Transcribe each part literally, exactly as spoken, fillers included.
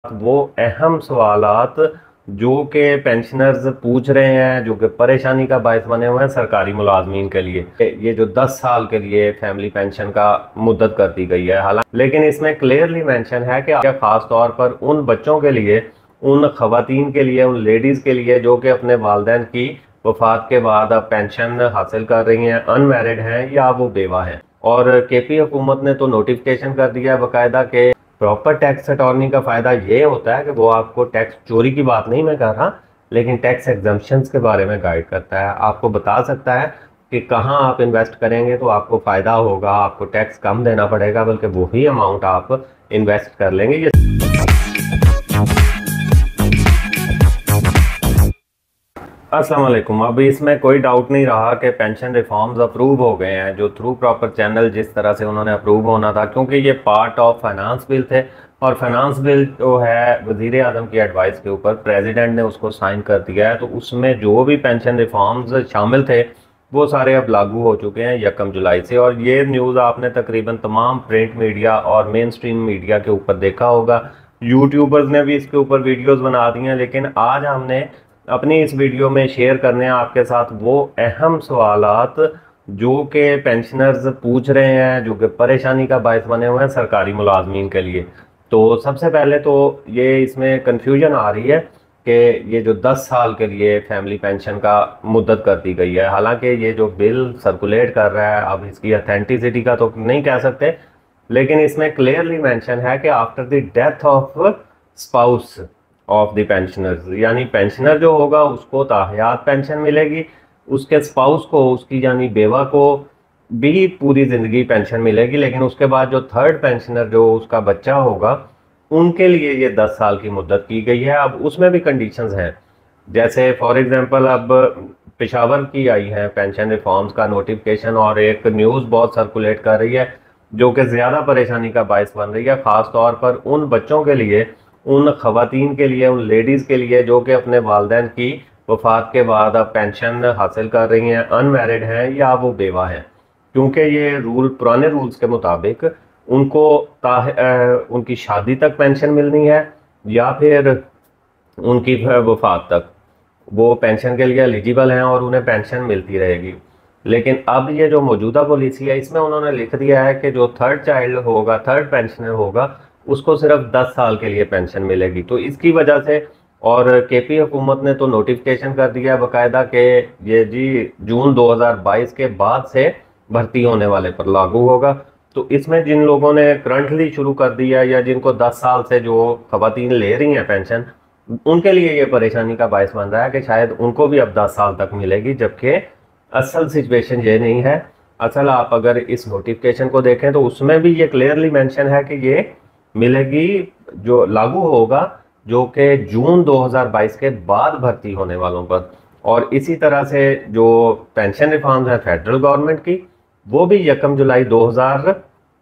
वो अहम सवालात जो कि पेंशनर्स पूछ रहे हैं, जो कि परेशानी का बायस बने हुए हैं सरकारी मुलाजमीन के लिए। ये जो दस साल के लिए फैमिली पेंशन का मुद्दत कर दी गई है, हालांकि लेकिन इसमें क्लियरली मेंशन है कि खास तौर पर उन बच्चों के लिए, उन खवातीन के लिए, उन लेडीज़ के लिए जो कि अपने वालिदैन की वफात के बाद अब पेंशन हासिल कर रही हैं, अनमैरिड हैं या वो बेवा हैं। और के पी हुकूमत ने तो नोटिफिकेशन कर दिया है बाकायदा के प्रॉपर टैक्स अटॉर्नी का फ़ायदा ये होता है कि वो आपको टैक्स चोरी की बात नहीं मैं कर रहा, लेकिन टैक्स एग्जम्पशंस के बारे में गाइड करता है, आपको बता सकता है कि कहाँ आप इन्वेस्ट करेंगे तो आपको फ़ायदा होगा, आपको टैक्स कम देना पड़ेगा, बल्कि वही अमाउंट आप इन्वेस्ट कर लेंगे। ये अस्सलाम वालेकुम। अब इसमें कोई डाउट नहीं रहा कि पेंशन रिफॉर्म्स अप्रूव हो गए हैं, जो थ्रू प्रॉपर चैनल जिस तरह से उन्होंने अप्रूव होना था, क्योंकि ये पार्ट ऑफ फाइनेंस बिल थे और फाइनेंस बिल जो है वजीर आजम की एडवाइस के ऊपर प्रेसिडेंट ने उसको साइन कर दिया है, तो उसमें जो भी पेंशन रिफॉर्म्स शामिल थे वो सारे अब लागू हो चुके हैं यकम जुलाई से। और ये न्यूज़ आपने तकरीबन तमाम प्रिंट मीडिया और मेन स्ट्रीम मीडिया के ऊपर देखा होगा, यूट्यूबर्स ने भी इसके ऊपर वीडियोस बना दी हैं। लेकिन आज हमने अपनी इस वीडियो में शेयर करने हैं आपके साथ वो अहम सवालात जो कि पेंशनर्स पूछ रहे हैं, जो कि परेशानी का बायस बने हुए हैं सरकारी मुलाजमीन के लिए। तो सबसे पहले तो ये इसमें कन्फ्यूजन आ रही है कि ये जो दस साल के लिए फैमिली पेंशन का मुद्दत कर दी गई है, हालांकि ये जो बिल सर्कुलेट कर रहा है, अब इसकी अथेंटिसिटी का तो नहीं कह सकते, लेकिन इसमें क्लियरली मेंशन है कि after the death of spouse of the pensioners, यानी पेंशनर जो होगा उसको ताहयात पेंशन मिलेगी, उसके स्पाउस को, उसकी यानी बेवा को भी पूरी ज़िंदगी पेंशन मिलेगी, लेकिन उसके बाद जो थर्ड पेंशनर जो उसका बच्चा होगा उनके लिए ये दस साल की मुद्दत की गई है। अब उसमें भी कंडीशंस हैं, जैसे फॉर एग्जांपल अब पेशावर की आई है पेंशन रिफॉर्म्स का नोटिफिकेशन, और एक न्यूज़ बहुत सर्कुलेट कर रही है जो कि ज़्यादा परेशानी का बायस बन रही है, ख़ास तौर पर उन बच्चों के लिए, उन खवातीन के लिए, उन लेडीज़ के लिए जो कि अपने वालिदैन की वफात के बाद अब पेंशन हासिल कर रही हैं, अनमैरिड हैं या वो बेवा हैं। क्योंकि ये रूल पुराने रूल्स के मुताबिक उनको ताह उनकी शादी तक पेंशन मिलनी है या फिर उनकी वफात तक वो पेंशन के लिए एलिजिबल हैं और उन्हें पेंशन मिलती रहेगी। लेकिन अब ये जो मौजूदा पॉलिसी है इसमें उन्होंने लिख दिया है कि जो थर्ड चाइल्ड होगा, थर्ड पेंशनर होगा, उसको सिर्फ दस साल के लिए पेंशन मिलेगी। तो इसकी वजह से, और के पी हुकूमत ने तो नोटिफिकेशन कर दिया है बाकायदा कि ये जी जून दो हज़ार बाईस के बाद से भर्ती होने वाले पर लागू होगा। तो इसमें जिन लोगों ने करंटली शुरू कर दिया या जिनको दस साल से जो खवातीन ले रही हैं पेंशन, उनके लिए ये परेशानी का बायस बन रहा है कि शायद उनको भी अब दस साल तक मिलेगी, जबकि असल सिचुएशन ये नहीं है। असल आप अगर इस नोटिफिकेशन को देखें तो उसमें भी ये क्लियरली मेंशन है कि ये मिलेगी, जो लागू होगा जो कि जून दो हज़ार बाईस के बाद भर्ती होने वालों पर। और इसी तरह से जो पेंशन रिफॉर्म्स है फेडरल गवर्नमेंट की, वो भी यकम जुलाई दो हज़ार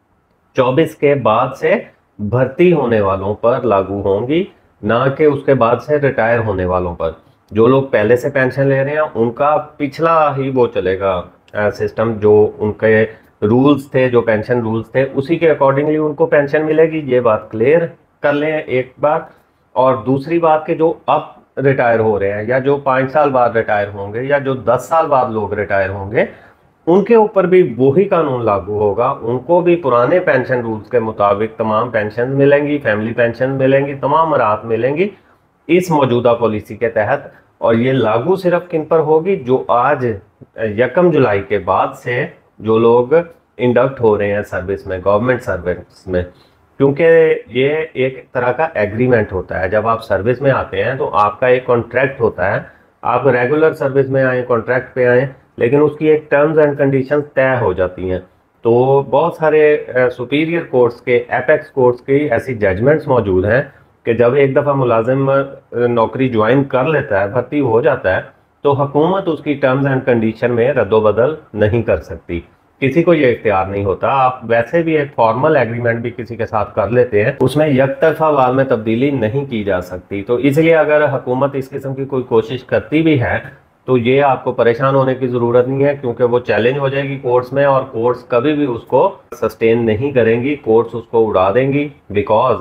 चौबीस के बाद से भर्ती होने वालों पर लागू होंगी, ना कि उसके बाद से रिटायर होने वालों पर। जो लोग पहले से पेंशन ले रहे हैं उनका पिछला ही वो चलेगा सिस्टम, जो उनके रूल्स थे, जो पेंशन रूल्स थे उसी के अकॉर्डिंगली उनको पेंशन मिलेगी। ये बात क्लियर कर लें एक बार। और दूसरी बात कि जो अब रिटायर हो रहे हैं या जो पाँच साल बाद रिटायर होंगे या जो दस साल बाद लोग रिटायर होंगे, उनके ऊपर भी वही कानून लागू होगा, उनको भी पुराने पेंशन रूल्स के मुताबिक तमाम पेंशन मिलेंगी, फैमिली पेंशन मिलेंगी, तमाम राहत मिलेंगी इस मौजूदा पॉलिसी के तहत। और ये लागू सिर्फ किन पर होगी, जो आज यकम जुलाई के बाद से जो लोग इंडक्ट हो रहे हैं सर्विस में, गवर्नमेंट सर्विस में। क्योंकि ये एक तरह का एग्रीमेंट होता है, जब आप सर्विस में आते हैं तो आपका एक कॉन्ट्रैक्ट होता है, आप रेगुलर सर्विस में आए, कॉन्ट्रैक्ट पे आए, लेकिन उसकी एक टर्म्स एंड कंडीशंस तय हो जाती हैं। तो बहुत सारे सुपीरियर कोर्ट्स के, एपेक्स कोर्ट्स की ऐसी जजमेंट्स मौजूद हैं कि जब एक दफ़ा मुलाजिम नौकरी ज्वाइन कर लेता है, भर्ती हो जाता है, तो हुकूमत उसकी टर्म्स एंड कंडीशन में रद्दोबदल नहीं कर सकती, किसी को ये इख्तियार नहीं होता। आप वैसे भी एक फॉर्मल एग्रीमेंट भी किसी के साथ कर लेते हैं, उसमें यकतरफा वाल में तब्दीली नहीं की जा सकती। तो इसलिए अगर हुकूमत इस किस्म की कोई कोशिश करती भी है तो ये आपको परेशान होने की ज़रूरत नहीं है, क्योंकि वो चैलेंज हो जाएगी कोर्ट्स में और कोर्ट्स कभी भी उसको सस्टेन नहीं करेंगी, कोर्ट्स उसको उड़ा देंगी। बिकॉज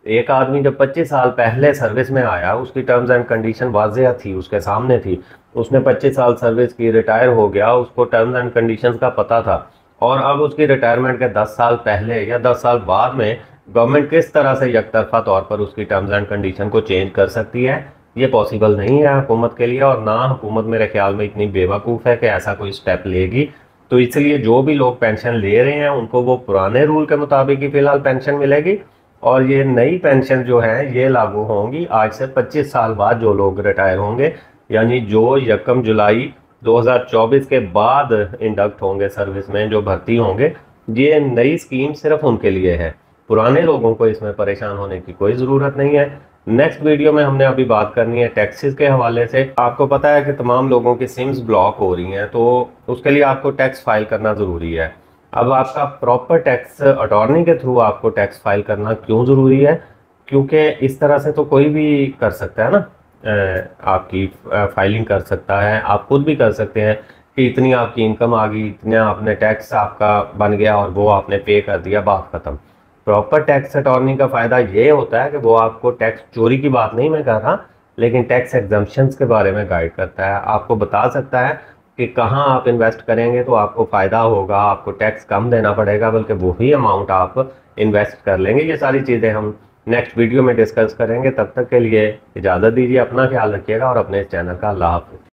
एक आदमी जब पच्चीस साल पहले सर्विस में आया, उसकी टर्म्स एंड कंडीशन वाज़ेह थी, उसके सामने थी, उसने पच्चीस साल सर्विस की, रिटायर हो गया, उसको टर्म्स एंड कंडीशंस का पता था। और अब उसकी रिटायरमेंट के दस साल पहले या दस साल बाद में गवर्नमेंट किस तरह से यकतरफा तौर पर उसकी टर्म्स एंड कंडीशन को चेंज कर सकती है, ये पॉसिबल नहीं है हुकूमत के लिए, और ना हुकूमत मेरे ख्याल में इतनी बेवकूफ़ है कि ऐसा कोई स्टेप लेगी। तो इसलिए जो भी लोग पेंशन ले रहे हैं उनको वो पुराने रूल के मुताबिक ही फ़िलहाल पेंशन मिलेगी, और ये नई पेंशन जो है ये लागू होंगी आज से पच्चीस साल बाद जो लोग रिटायर होंगे, यानी जो यकम जुलाई दो हज़ार चौबीस के बाद इंडक्ट होंगे सर्विस में, जो भर्ती होंगे। ये नई स्कीम सिर्फ उनके लिए है, पुराने लोगों को इसमें परेशान होने की कोई ज़रूरत नहीं है। नेक्स्ट वीडियो में हमने अभी बात करनी है टैक्सेस के हवाले से। आपको पता है कि तमाम लोगों की सिम्स ब्लॉक हो रही हैं, तो उसके लिए आपको टैक्स फाइल करना ज़रूरी है। अब आपका प्रॉपर टैक्स अटॉर्नी के थ्रू आपको टैक्स फाइल करना क्यों ज़रूरी है? क्योंकि इस तरह से तो कोई भी कर सकता है ना, आपकी फाइलिंग कर सकता है, आप खुद भी कर सकते हैं कि इतनी आपकी इनकम आ गई, इतना आपने टैक्स आपका बन गया और वो आपने पे कर दिया, बात ख़त्म। प्रॉपर टैक्स अटॉर्नी का फ़ायदा ये होता है कि वो आपको टैक्स चोरी की बात नहीं मैं कर रहा, लेकिन टैक्स एग्जम्पशंस के बारे में गाइड करता है, आपको बता सकता है कि कहाँ आप इन्वेस्ट करेंगे तो आपको फ़ायदा होगा, आपको टैक्स कम देना पड़ेगा, बल्कि वही अमाउंट आप इन्वेस्ट कर लेंगे। ये सारी चीज़ें हम नेक्स्ट वीडियो में डिस्कस करेंगे। तब तक के लिए इजाज़त दीजिए, अपना ख्याल रखिएगा और अपने इस चैनल का अल्लाह हाफ़िज़।